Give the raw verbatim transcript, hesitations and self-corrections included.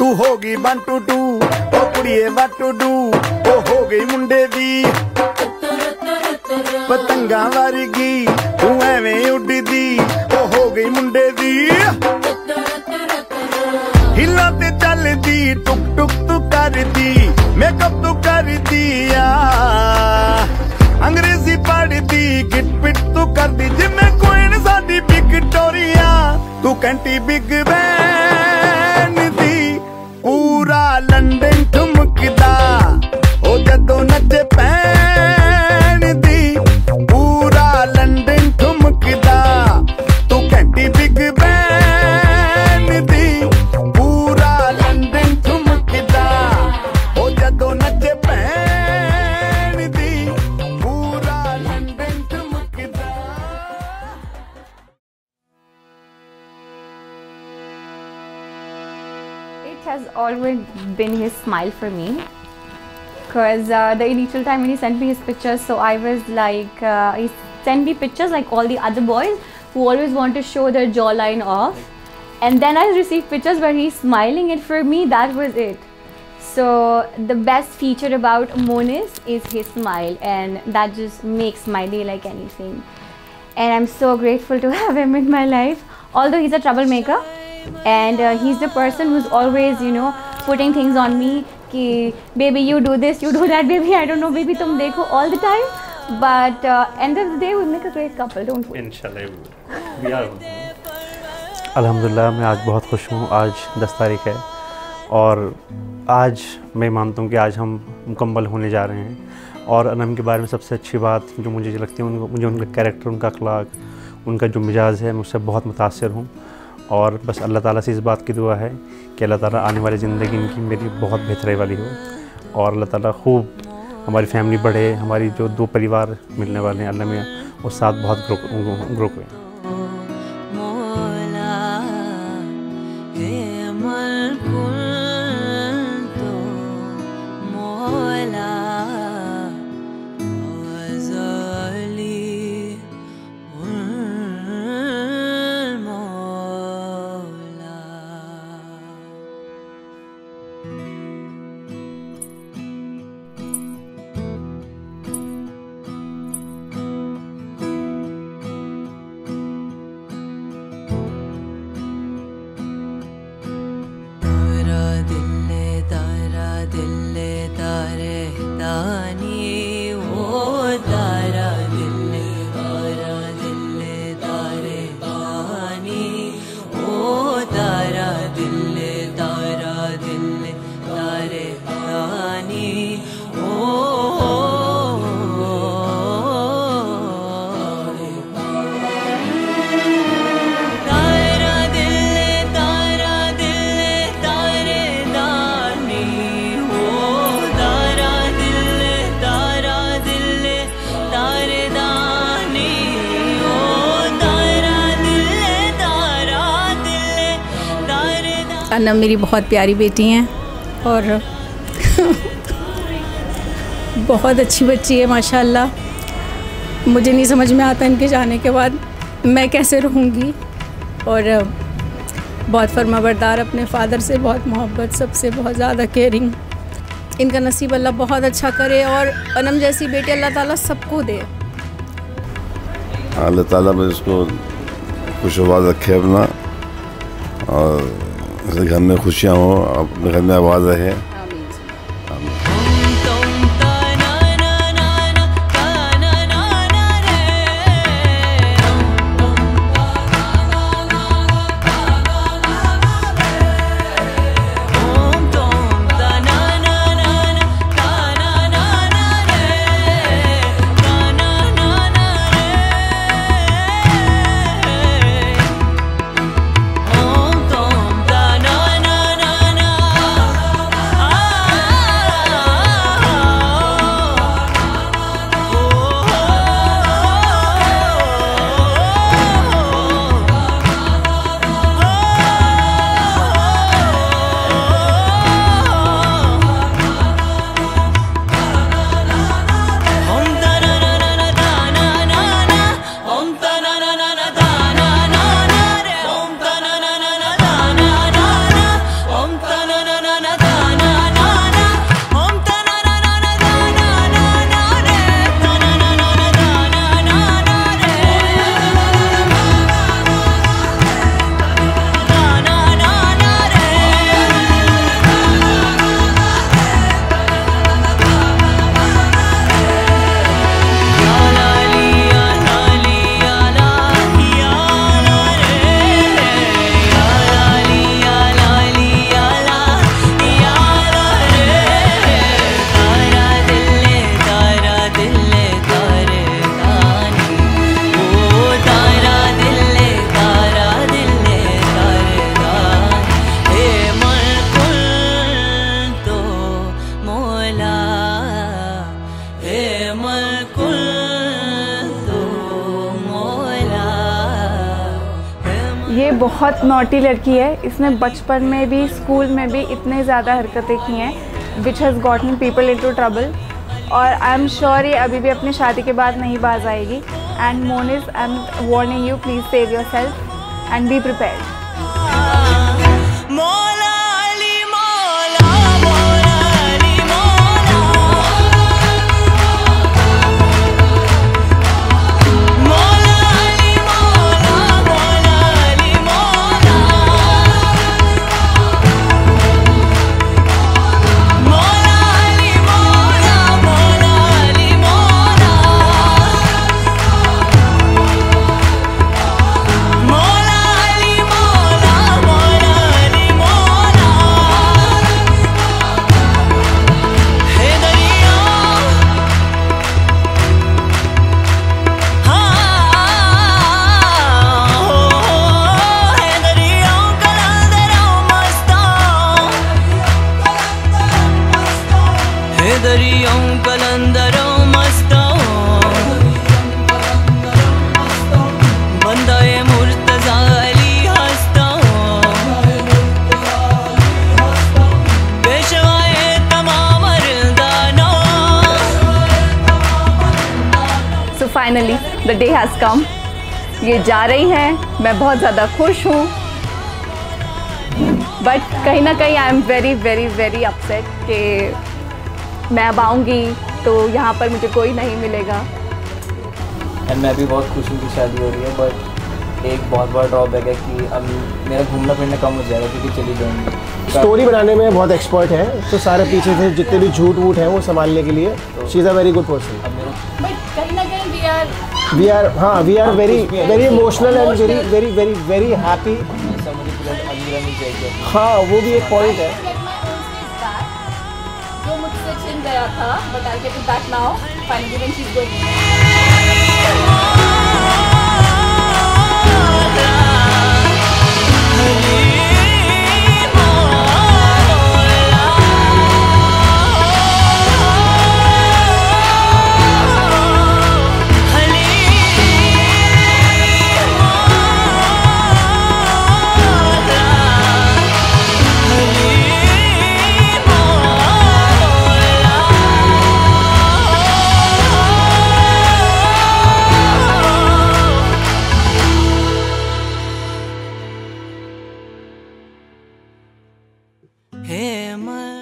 हो गई one two two ओ कुड़िए वन टू डू ओ हो गई मुंडे दी पतंगा वर्गी तू एवें उड़दी ओ हो गई मुंडे दी हिला ते चलदी टुक टुक तू करदी मेकअप तू करदी आ अंग्रेजी पढ़दी गिट पिट तू करदी जिमें क्वीन साडी विक्टोरिया तू कैंटी बिग बैन दी पूरा लंदन ठुमकदा ओ जदों नचे पैन दी पूरा लंदन ठुमकदा तू कैंटी बिग बैन दी पूरा लंदन ठुमकदा ओ जदों नचे पैन दी पूरा लंदन ठुमकदा। It has always been his smile for me, because uh, the initial time when he sent me his pictures, so I was like, uh, he sent me pictures like all the other boys who always want to show their jawline off, and then I received pictures where he's smiling, and for me that was it. So the best feature about Monis is his smile, and that just makes my day like anything. And I'm so grateful to have him in my life, although he's a troublemaker. And uh, he's the person who's always, you know, putting things on me ki baby you do this, you do that, baby I don't know, baby tum dekho, all the time. But uh, end of the day we'll make a great couple, don't we? Inshallah we are. अल्हम्दुलिल्लाह मैं आज बहुत खुश हूँ। आज दस तारीख है और आज मैं मानता हूँ कि आज हम मुकम्मल होने जा रहे हैं। और अनम के बारे में सबसे अच्छी बात जो मुझे लगती है उनको, मुझे उनका कैरेक्टर, उनका अखलाक, उनका जो मिजाज है, मैं उससे बहुत मुतासिर हूँ। और बस अल्लाह ताला से इस बात की दुआ है कि अल्लाह ताला आने वाली ज़िंदगी इनकी मेरी बहुत बेहतरी वाली हो और अल्लाह ताला खूब हमारी फैमिली बढ़े, हमारी जो दो परिवार मिलने वाले हैं अल्लाह में वो साथ बहुत ग्रो ग्रो करें। अनम मेरी बहुत प्यारी बेटी हैं और बहुत अच्छी बच्ची है माशाल्लाह। मुझे नहीं समझ में आता इनके जाने के बाद मैं कैसे रहूँगी। और बहुत फर्माबरदार, अपने फादर से बहुत मोहब्बत, सबसे बहुत ज़्यादा केयरिंग। इनका नसीब अल्लाह बहुत अच्छा करे और अनम जैसी बेटी अल्लाह ताला सबको दे। अल्लाह ताला में इसको खुशहाल रखे अपना और घर में खुशियाँ हो, अपने घर में आवाज़ रहे। ये बहुत नॉटी लड़की है, इसने बचपन में भी स्कूल में भी इतने ज़्यादा हरकतें की हैं which has gotten people into trouble, और आई एम श्योर ये अभी भी अपनी शादी के बाद नहीं बाज आएगी। And Monis, I am warning you, please save yourself and be prepared. दरियाओं कलंदरों मस्तों बंदाए मुर्तज़ा अली हस्तों पेशवाए तमाम मर्दानों। So finally the day has come, ये जा रही हैं, मैं बहुत ज़्यादा खुश हूँ, बट कहीं ना कहीं I am very very very upset कि मैं अब आऊँगी तो यहाँ पर मुझे कोई नहीं मिलेगा। एंड मैं भी बहुत खुश हूँ कि शादी हो रही है, बट एक बहुत बड़ा ड्रॉबैक है कि अब मेरा घूमना फिरना कम हो जाएगा क्योंकि चली जाऊँगी। स्टोरी बनाने में बहुत एक्सपर्ट है, तो सारे पीछे से जितने भी झूठ वूठ हैं वो संभालने के लिए she is a very good person. But कहीं ना कहीं वी आर वी आर हाँ we are very very emotional and very very very very happy. हाँ वो भी एक पॉइंट है जो मुझसे छिन गया था, but I get it back now finally when she is going. Hey मन